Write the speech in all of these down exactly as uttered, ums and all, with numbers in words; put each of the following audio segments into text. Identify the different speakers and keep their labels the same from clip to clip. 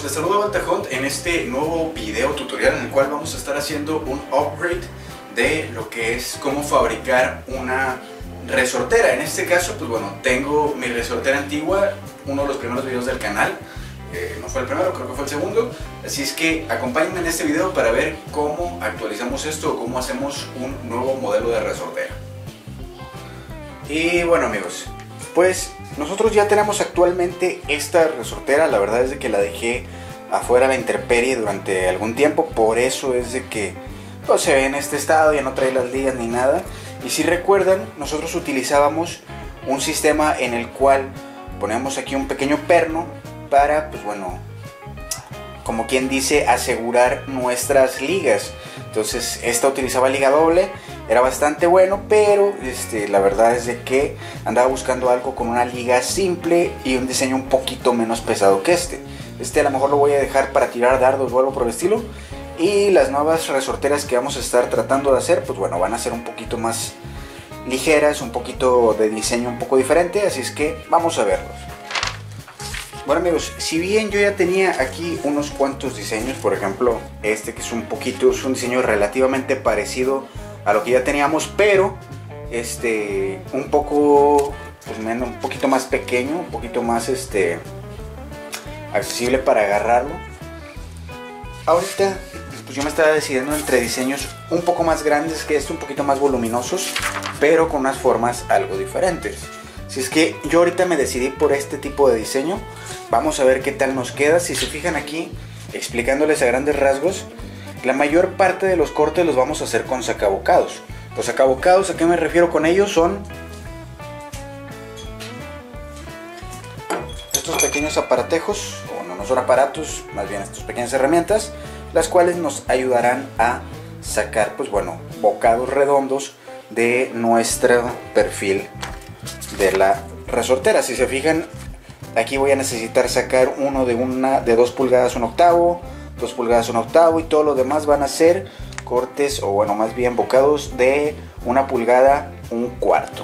Speaker 1: amigos, les saludo Walter Hunt en este nuevo video tutorial en el cual vamos a estar haciendo un upgrade de lo que es cómo fabricar una resortera. En este caso, pues bueno, tengo mi resortera antigua, uno de los primeros videos del canal, eh, no fue el primero, creo que fue el segundo, así es que acompáñenme en este video para ver cómo actualizamos esto o cómo hacemos un nuevo modelo de resortera. Y bueno amigos, pues nosotros ya tenemos actualmente esta resortera. La verdad es de que la dejé afuera a la intemperie durante algún tiempo, por eso es de que no se ve en este estado, ya no trae las ligas ni nada. Y si recuerdan, nosotros utilizábamos un sistema en el cual poníamos aquí un pequeño perno para, pues bueno, como quien dice, asegurar nuestras ligas. Entonces esta utilizaba liga doble, era bastante bueno, pero este, la verdad es de que andaba buscando algo con una liga simple y un diseño un poquito menos pesado que este. Este a lo mejor lo voy a dejar para tirar dardos o algo por el estilo. Y las nuevas resorteras que vamos a estar tratando de hacer, pues bueno, van a ser un poquito más ligeras, un poquito de diseño un poco diferente, así es que vamos a verlos. Bueno amigos, si bien yo ya tenía aquí unos cuantos diseños, por ejemplo este que es un poquito, es un diseño relativamente parecido a lo que ya teníamos, pero este un poco, pues menos, un poquito más pequeño, un poquito más este accesible para agarrarlo. Ahorita pues yo me estaba decidiendo entre diseños un poco más grandes que este, un poquito más voluminosos, pero con unas formas algo diferentes. Si es que yo ahorita me decidí por este tipo de diseño. Vamos a ver qué tal nos queda. Si se fijan aquí, explicándoles a grandes rasgos, la mayor parte de los cortes los vamos a hacer con sacabocados. Los sacabocados, ¿a qué me refiero con ellos? Son estos pequeños aparatejos, o no, no son aparatos, más bien estas pequeñas herramientas, las cuales nos ayudarán a sacar, pues bueno, bocados redondos de nuestro perfil de la resortera. Si se fijan, aquí voy a necesitar sacar uno de una de dos pulgadas un octavo, dos pulgadas un octavo, y todo lo demás van a ser cortes, o bueno, más bien bocados de una pulgada un cuarto.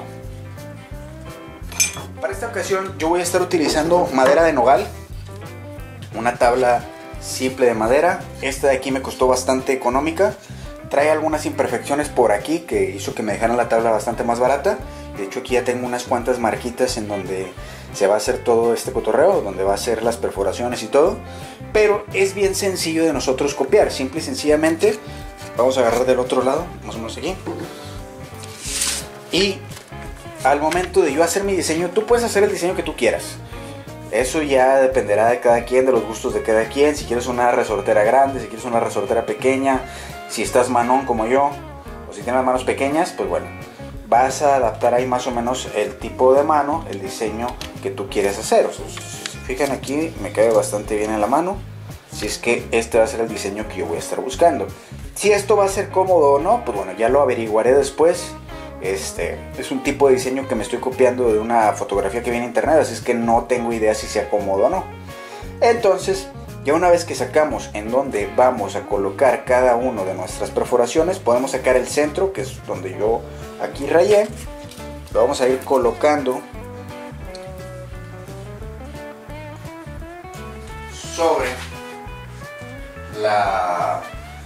Speaker 1: Para esta ocasión yo voy a estar utilizando madera de nogal, una tabla simple de madera. Esta de aquí me costó bastante económica. Trae algunas imperfecciones por aquí que hizo que me dejaran la tabla bastante más barata. De hecho aquí ya tengo unas cuantas marquitas en donde se va a hacer todo este cotorreo, donde va a hacer las perforaciones y todo. Pero es bien sencillo de nosotros copiar. Simple y sencillamente vamos a agarrar del otro lado, más o menos aquí. Y al momento de yo hacer mi diseño, tú puedes hacer el diseño que tú quieras. Eso ya dependerá de cada quien, de los gustos de cada quien. Si quieres una resortera grande, si quieres una resortera pequeña, si estás manón como yo, o si tienes las manos pequeñas, pues bueno, vas a adaptar ahí más o menos el tipo de mano, el diseño que tú quieres hacer. O sea, si se fijan aquí, me cae bastante bien en la mano. Si es que este va a ser el diseño que yo voy a estar buscando. Si esto va a ser cómodo o no, pues bueno, ya lo averiguaré después. Este es un tipo de diseño que me estoy copiando de una fotografía que vi en internet, así es que no tengo idea si sea cómodo o no. Entonces, ya una vez que sacamos en donde vamos a colocar cada uno de nuestras perforaciones, podemos sacar el centro, que es donde yo aquí rayé. Lo vamos a ir colocando sobre la...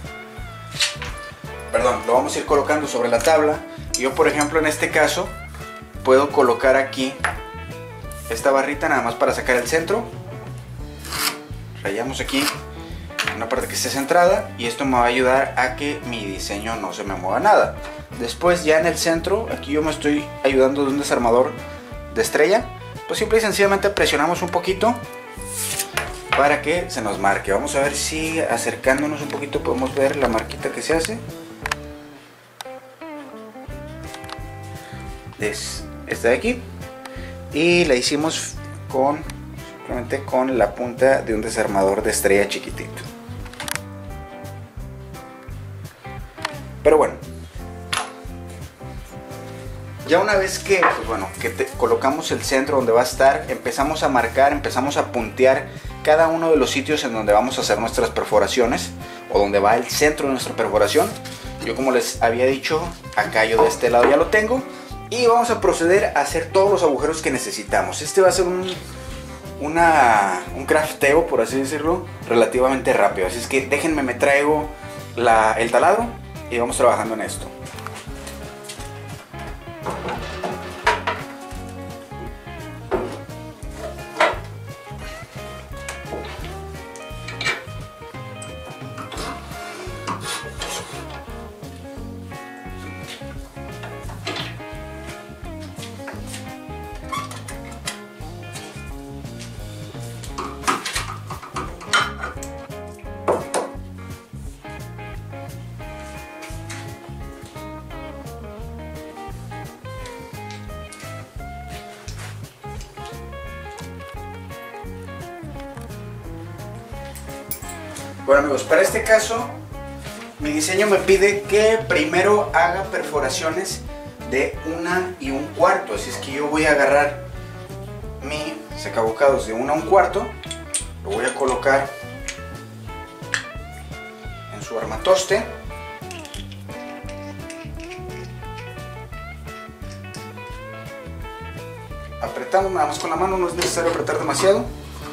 Speaker 1: Perdón, lo vamos a ir colocando sobre la tabla. Yo, por ejemplo, en este caso puedo colocar aquí esta barrita nada más para sacar el centro. Rayamos aquí una parte que esté centrada y esto me va a ayudar a que mi diseño no se me mueva nada. Después, ya en el centro, aquí yo me estoy ayudando de un desarmador de estrella. Pues simple y sencillamente presionamos un poquito para que se nos marque. Vamos a ver si acercándonos un poquito podemos ver la marquita que se hace. Es esta de aquí, y la hicimos con simplemente con la punta de un desarmador de estrella chiquitito. Pero bueno, ya una vez que, pues bueno, que te colocamos el centro donde va a estar, empezamos a marcar, empezamos a puntear cada uno de los sitios en donde vamos a hacer nuestras perforaciones, o donde va el centro de nuestra perforación. Yo, como les había dicho, acá yo de este lado ya lo tengo. Y vamos a proceder a hacer todos los agujeros que necesitamos. Este va a ser un, una, un crafteo, por así decirlo, relativamente rápido. Así es que déjenme, me traigo la, el taladro y vamos trabajando en esto. Bueno amigos, para este caso mi diseño me pide que primero haga perforaciones de una y un cuarto. Así es que yo voy a agarrar mi sacabocados de una a un cuarto, lo voy a colocar en su armatoste. Apretamos nada más con la mano, no es necesario apretar demasiado.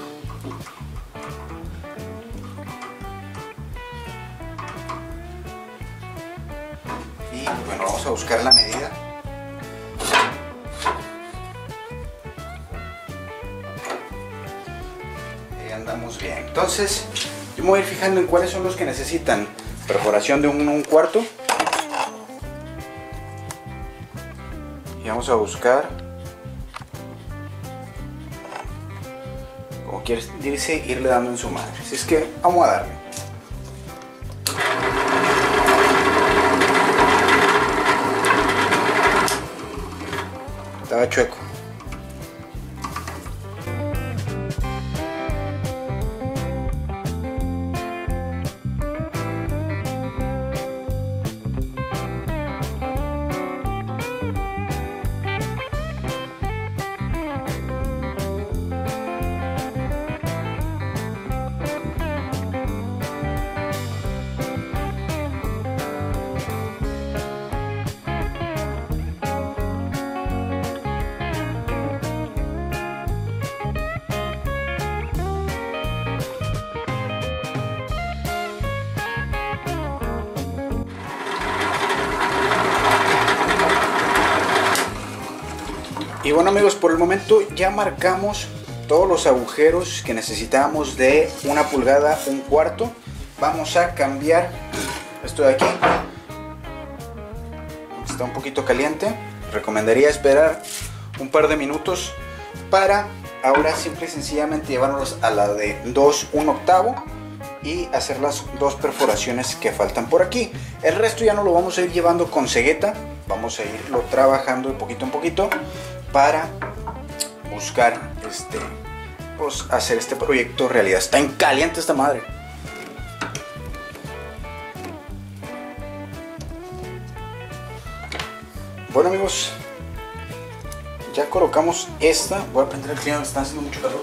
Speaker 1: Bueno, vamos a buscar la medida. Ahí andamos bien. Entonces, yo me voy a ir fijando en cuáles son los que necesitan perforación de uno a un cuarto. Y vamos a buscar, como quiere decirse, irle dando en su madre. Así es que vamos a darle. Estaba chueco. Y bueno amigos, por el momento ya marcamos todos los agujeros que necesitamos de una pulgada, un cuarto. Vamos a cambiar esto de aquí. Está un poquito caliente. Recomendaría esperar un par de minutos para ahora simple y sencillamente llevarnos a la de dos un octavo y hacer las dos perforaciones que faltan por aquí. El resto ya no lo vamos a ir llevando con cegueta. Vamos a irlo trabajando de poquito en poquito para buscar este, pues, hacer este proyecto realidad. Está en caliente esta madre. Bueno amigos, ya colocamos esta. Voy a prender el clima, me está haciendo mucho calor.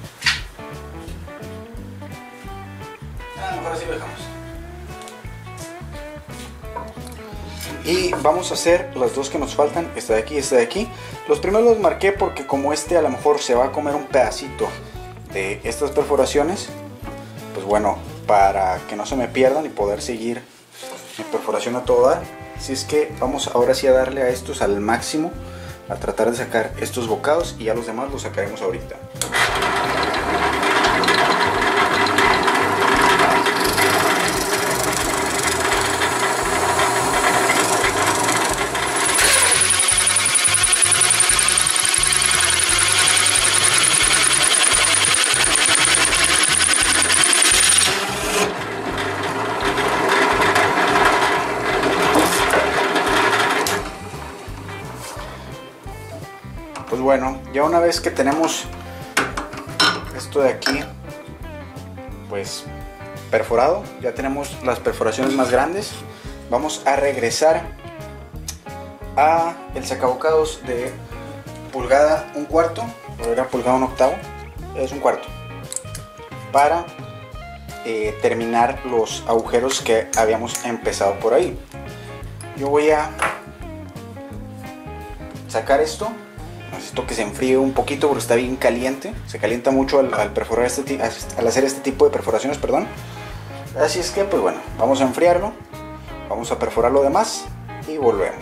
Speaker 1: Ah, mejor así lo dejamos. Y vamos a hacer las dos que nos faltan, esta de aquí y esta de aquí. Los primeros los marqué porque como este a lo mejor se va a comer un pedacito de estas perforaciones, pues bueno, para que no se me pierdan y poder seguir mi perforación a todo dar. Así es que vamos ahora sí a darle a estos al máximo, a tratar de sacar estos bocados, y ya los demás los sacaremos ahorita. Pues bueno, ya una vez que tenemos esto de aquí pues perforado, ya tenemos las perforaciones más grandes, vamos a regresar a el sacabocados de pulgada un cuarto, o era pulgada un octavo, es un cuarto, para eh, terminar los agujeros que habíamos empezado por ahí. Yo voy a sacar esto necesito que se enfríe un poquito porque está bien caliente. Se calienta mucho al, al perforar este, al hacer este tipo de perforaciones, perdón. Así es que, pues bueno, vamos a enfriarlo. Vamos a perforar lo demás y volvemos.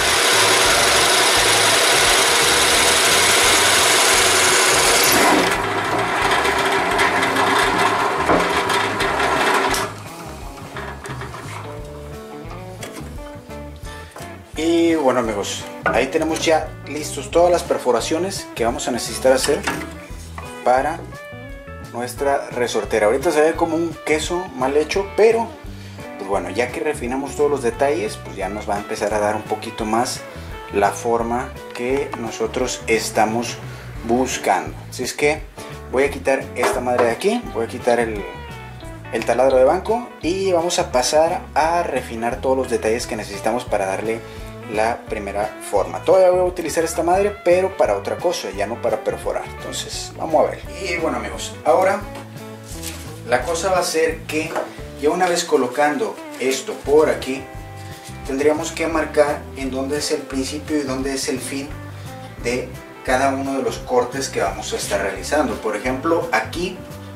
Speaker 1: Y bueno amigos, ahí tenemos ya listos todas las perforaciones que vamos a necesitar hacer para nuestra resortera. Ahorita se ve como un queso mal hecho, pero pues bueno, ya que refinamos todos los detalles, pues ya nos va a empezar a dar un poquito más la forma que nosotros estamos buscando. Así es que voy a quitar esta madre de aquí, voy a quitar el, el taladro de banco y vamos a pasar a refinar todos los detalles que necesitamos para darle la primera forma. Todavía voy a utilizar esta madre, pero para otra cosa, ya no para perforar. Entonces vamos a ver. Y bueno amigos, ahora la cosa va a ser que ya una vez colocando esto por aquí, tendríamos que marcar en dónde es el principio y dónde es el fin de cada uno de los cortes que vamos a estar realizando. Por ejemplo, aquí,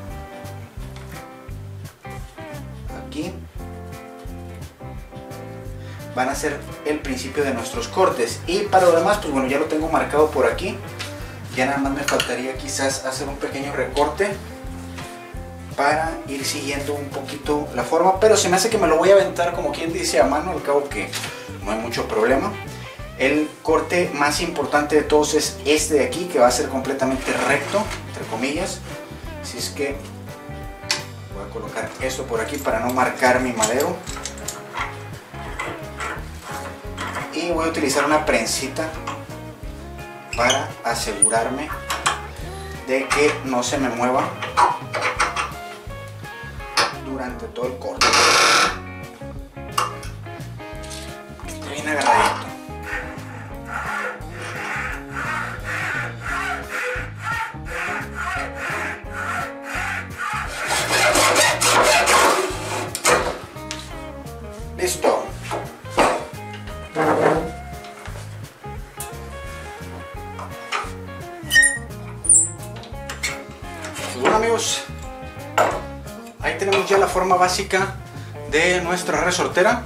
Speaker 1: aquí van a ser el principio de nuestros cortes, y para lo demás, pues bueno, ya lo tengo marcado por aquí. Ya nada más me faltaría quizás hacer un pequeño recorte para ir siguiendo un poquito la forma, pero se me hace que me lo voy a aventar como quien dice a mano, al cabo que no hay mucho problema. El corte más importante de todos es este de aquí, que va a ser completamente recto, entre comillas. Así es que voy a colocar esto por aquí para no marcar mi madero. Y voy a utilizar una prensita para asegurarme de que no se me mueva durante todo el corte. Que esté bien agarradito. Listo. Pues bueno amigos, ahí tenemos ya la forma básica de nuestra resortera.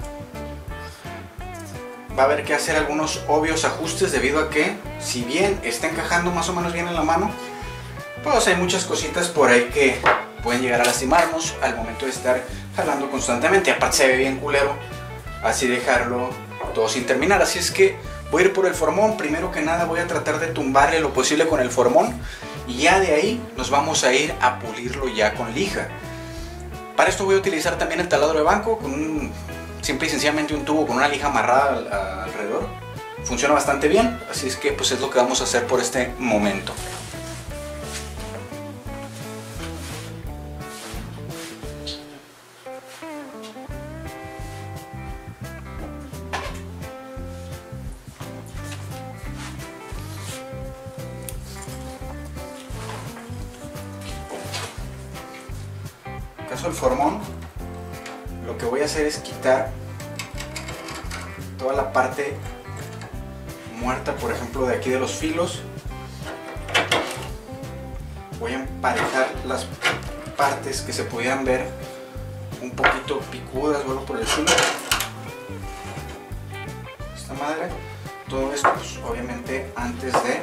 Speaker 1: Va a haber que hacer algunos obvios ajustes debido a que, si bien está encajando más o menos bien en la mano, pues hay muchas cositas por ahí que pueden llegar a lastimarnos al momento de estar jalando constantemente. Aparte se ve bien culero así dejarlo todo sin terminar. Así es que voy a ir por el formón. Primero que nada voy a tratar de tumbarle lo posible con el formón, y ya de ahí nos vamos a ir a pulirlo ya con lija. Para esto voy a utilizar también el taladro de banco con un, simple y sencillamente un tubo con una lija amarrada al, a, alrededor. Funciona bastante bien, así es que pues es lo que vamos a hacer por este momento. En caso del formón, lo que voy a hacer es quitar toda la parte muerta, por ejemplo de aquí de los filos. Voy a emparejar las partes que se pudieran ver un poquito picudas o algo por el estilo. Esta madre, todo esto pues, obviamente antes de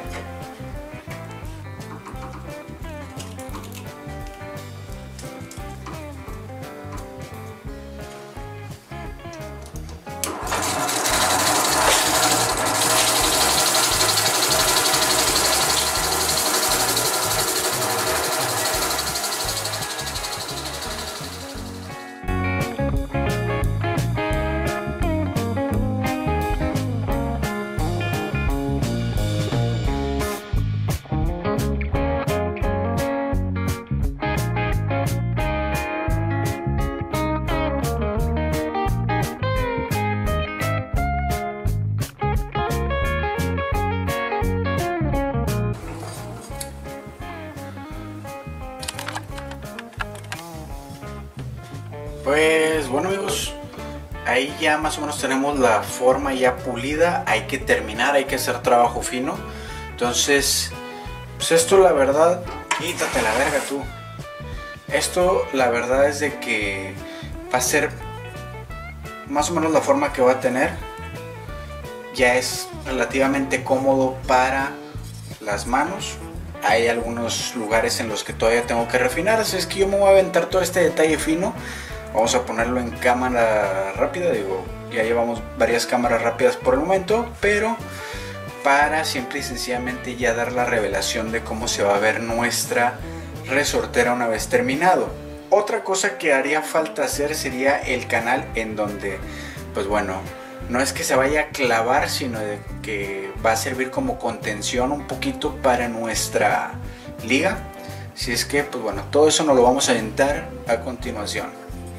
Speaker 1: Pues bueno amigos, ahí ya más o menos tenemos la forma ya pulida. Hay que terminar, hay que hacer trabajo fino. Entonces, pues esto la verdad, quítate la verga tú. Esto la verdad es de que va a ser más o menos la forma que va a tener. Ya es relativamente cómodo para las manos. Hay algunos lugares en los que todavía tengo que refinar, así es que yo me voy a aventar todo este detalle fino. Vamos a ponerlo en cámara rápida, digo, ya llevamos varias cámaras rápidas por el momento, pero para simple y sencillamente ya dar la revelación de cómo se va a ver nuestra resortera una vez terminado. Otra cosa que haría falta hacer sería el canal en donde, pues bueno, no es que se vaya a clavar, sino de que va a servir como contención un poquito para nuestra liga. Si es que, pues bueno, todo eso nos lo vamos a aventar a continuación.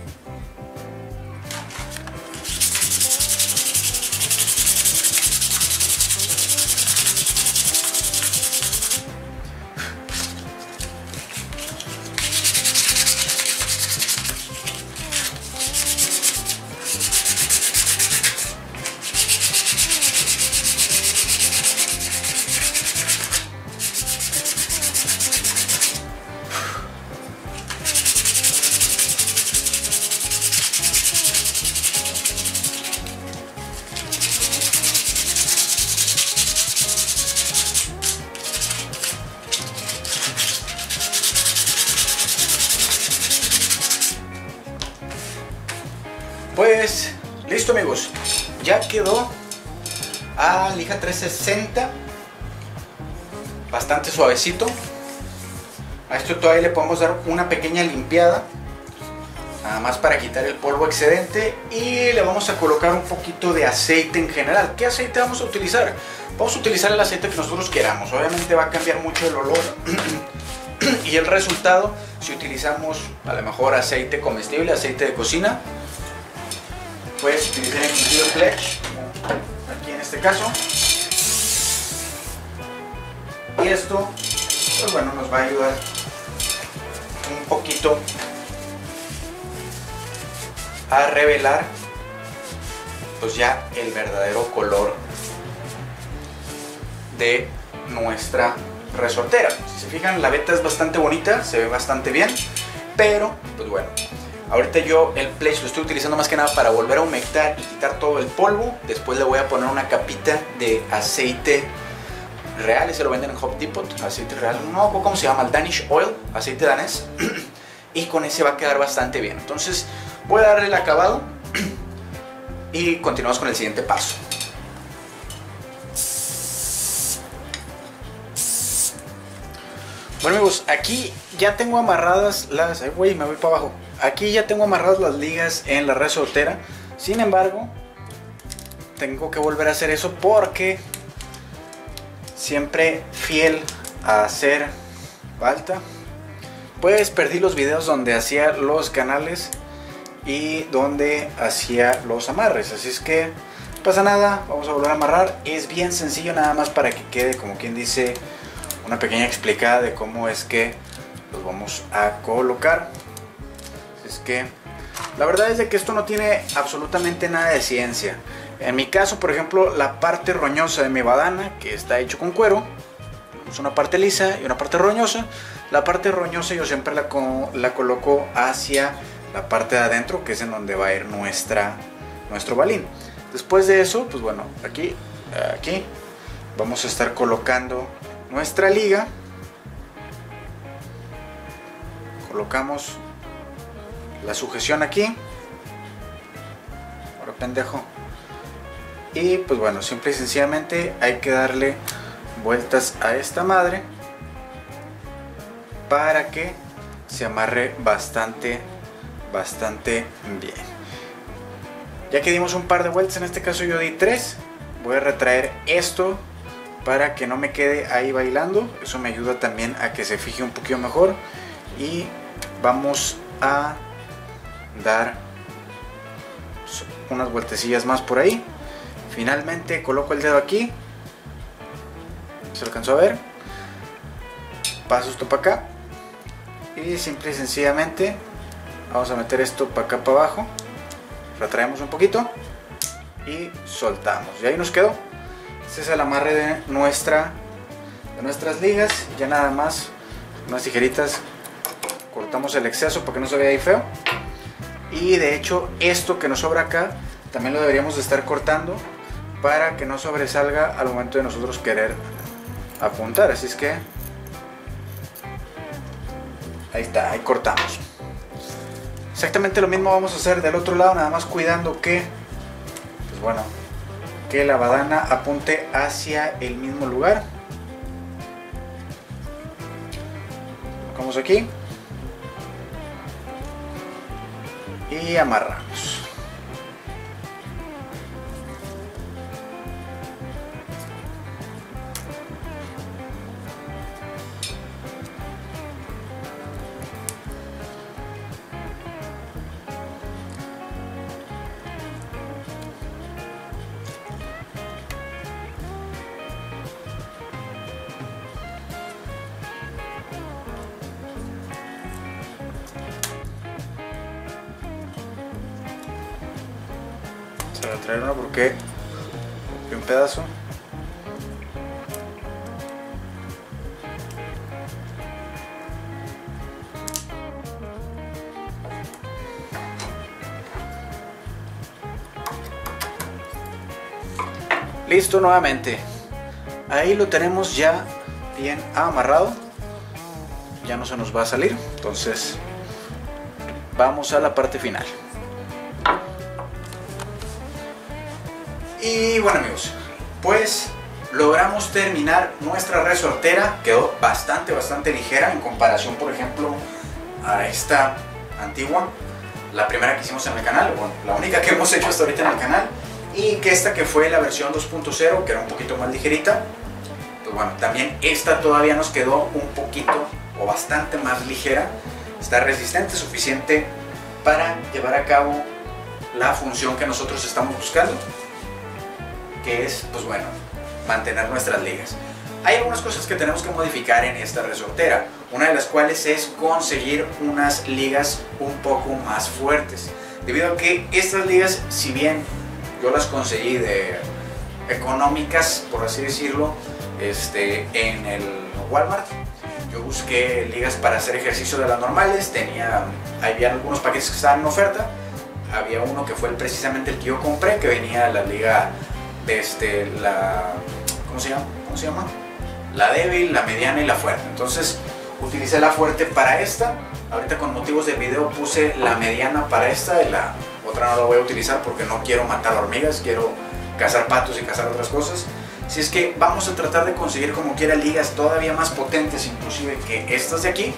Speaker 1: Pues listo amigos, ya quedó a lija trescientos sesenta, bastante suavecito. A esto todavía le podemos dar una pequeña limpiada, nada más para quitar el polvo excedente, y le vamos a colocar un poquito de aceite en general. ¿Qué aceite vamos a utilizar? Vamos a utilizar el aceite que nosotros queramos, obviamente va a cambiar mucho el olor y el resultado si utilizamos a lo mejor aceite comestible, aceite de cocina. Puedes utilizar inclusive Pledge, aquí en este caso. Y esto, pues bueno, nos va a ayudar un poquito a revelar pues ya el verdadero color de nuestra resortera. Si se fijan, la veta es bastante bonita, se ve bastante bien, pero pues bueno, ahorita yo el Pledge lo estoy utilizando más que nada para volver a humectar y quitar todo el polvo. Después le voy a poner una capita de aceite real, ese lo venden en Home Depot, aceite real, no, ¿cómo se llama? El Danish Oil, aceite danés. Y con ese va a quedar bastante bien. Entonces voy a darle el acabado y continuamos con el siguiente paso. Bueno amigos, aquí ya tengo amarradas las... Ay, güey, me voy para abajo. Aquí ya tengo amarradas las ligas en la resortera. Sin embargo, tengo que volver a hacer eso porque siempre fiel a hacer falta, pues perdí los videos donde hacía los canales y donde hacía los amarres. Así es que no pasa nada, vamos a volver a amarrar. Es bien sencillo, nada más para que quede, como quien dice, una pequeña explicada de cómo es que los vamos a colocar. Así es que la verdad es de que esto no tiene absolutamente nada de ciencia. En mi caso, por ejemplo, la parte roñosa de mi badana, que está hecho con cuero, es una parte lisa y una parte roñosa. La parte roñosa yo siempre la, la coloco hacia la parte de adentro, que es en donde va a ir nuestra, nuestro balín. Después de eso, pues bueno, aquí, aquí vamos a estar colocando nuestra liga. Colocamos la sujeción aquí. Ahora pendejo. Y pues bueno, simple y sencillamente hay que darle vueltas a esta madre para que se amarre bastante, bastante bien. Ya que dimos un par de vueltas, en este caso yo di tres, voy a retraer esto para que no me quede ahí bailando. Eso me ayuda también a que se fije un poquito mejor. Y vamos a dar unas vueltecillas más por ahí. Finalmente coloco el dedo aquí. ¿Se alcanzó a ver? Paso esto para acá. Y simple y sencillamente vamos a meter esto para acá para abajo. Retraemos un poquito y soltamos. Y ahí nos quedó. Este es el amarre de nuestra de nuestras ligas. Ya nada más, unas tijeritas, cortamos el exceso para que no se vea ahí feo. Y de hecho esto que nos sobra acá también lo deberíamos de estar cortando para que no sobresalga al momento de nosotros querer apuntar. Así es que ahí está, ahí cortamos. Exactamente lo mismo vamos a hacer del otro lado, nada más cuidando que, pues bueno, que la badana apunte hacia el mismo lugar. Colocamos aquí y amarramos. Voy a traer una porque un pedazo. Listo, nuevamente. Ahí lo tenemos ya bien amarrado. Ya no se nos va a salir. Entonces vamos a la parte final. Y bueno amigos, pues logramos terminar nuestra resortera. Quedó bastante, bastante ligera en comparación, por ejemplo, a esta antigua, la primera que hicimos en el canal, bueno, la única que hemos hecho hasta ahorita en el canal. Y que esta que fue la versión dos punto cero, que era un poquito más ligerita. Pues bueno, también esta todavía nos quedó un poquito o bastante más ligera. Está resistente, suficiente para llevar a cabo la función que nosotros estamos buscando, que es, pues bueno, mantener nuestras ligas. Hay algunas cosas que tenemos que modificar en esta resortera, una de las cuales es conseguir unas ligas un poco más fuertes, debido a que estas ligas, si bien yo las conseguí de económicas, por así decirlo, este, en el Walmart, yo busqué ligas para hacer ejercicio de las normales, tenía, había algunos paquetes que estaban en oferta, había uno que fue precisamente el que yo compré, que venía la liga Este, la, ¿cómo se llama? ¿Cómo se llama? La débil, la mediana y la fuerte. Entonces utilicé la fuerte para esta. Ahorita con motivos del video puse la mediana para esta y la otra no la voy a utilizar porque no quiero matar hormigas, quiero cazar patos y cazar otras cosas. Así es que vamos a tratar de conseguir como quiera ligas todavía más potentes inclusive que estas de aquí.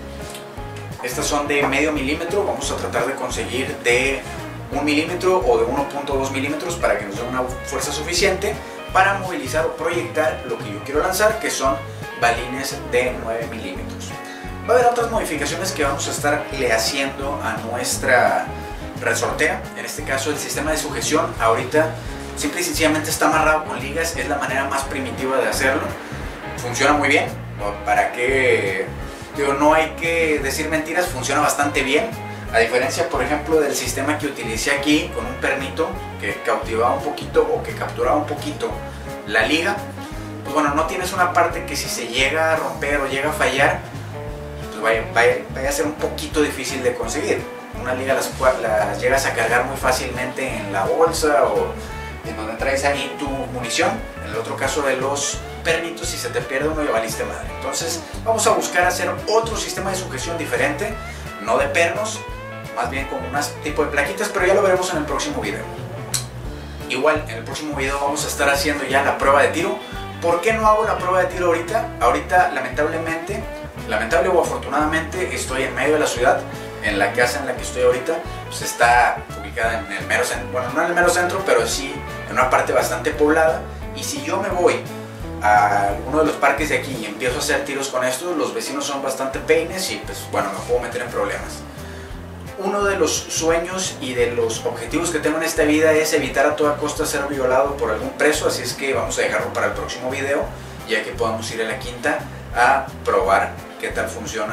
Speaker 1: Estas son de medio milímetro, vamos a tratar de conseguir de un milímetro o de uno punto dos milímetros para que nos dé una fuerza suficiente para movilizar o proyectar lo que yo quiero lanzar, que son balines de nueve milímetros. Va a haber otras modificaciones que vamos a estarle haciendo a nuestra resortera. En este caso el sistema de sujeción ahorita simple y sencillamente está amarrado con ligas, es la manera más primitiva de hacerlo. Funciona muy bien, para que, digo, no hay que decir mentiras, funciona bastante bien. A diferencia, por ejemplo, del sistema que utilicé aquí con un pernito que cautivaba un poquito o que capturaba un poquito la liga, pues bueno, no tienes una parte que si se llega a romper o llega a fallar, pues vaya, vaya, vaya a ser un poquito difícil de conseguir. Una liga las, las llegas a cargar muy fácilmente en la bolsa o en donde traes ahí tu munición. En el otro caso de los pernitos, si se te pierde uno ya valiste madre. Entonces vamos a buscar hacer otro sistema de sujeción diferente, no de pernos, más bien con un tipo de plaquitas, pero ya lo veremos en el próximo video. Igual, en el próximo video vamos a estar haciendo ya la prueba de tiro. ¿Por qué no hago la prueba de tiro ahorita? Ahorita, lamentablemente, lamentable o afortunadamente, estoy en medio de la ciudad. En la casa en la que estoy ahorita, pues está ubicada en el mero centro, bueno, no en el mero centro, pero sí en una parte bastante poblada. Y si yo me voy a uno de los parques de aquí y empiezo a hacer tiros con esto, los vecinos son bastante peines y pues bueno, me puedo meter en problemas. Uno de los sueños y de los objetivos que tengo en esta vida es evitar a toda costa ser violado por algún preso, así es que vamos a dejarlo para el próximo video, ya que podamos ir a la quinta a probar qué tal funciona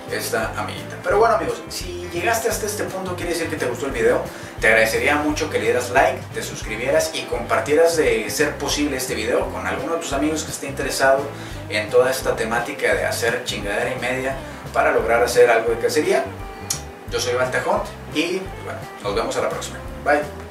Speaker 1: esta amiguita. Pero bueno amigos, si llegaste hasta este punto quiere decir que te gustó el video. Te agradecería mucho que le dieras like, te suscribieras y compartieras de ser posible este video con alguno de tus amigos que esté interesado en toda esta temática de hacer chingadera y media para lograr hacer algo de cacería. Yo soy Iván Tejón y bueno, nos vemos a la próxima. Bye.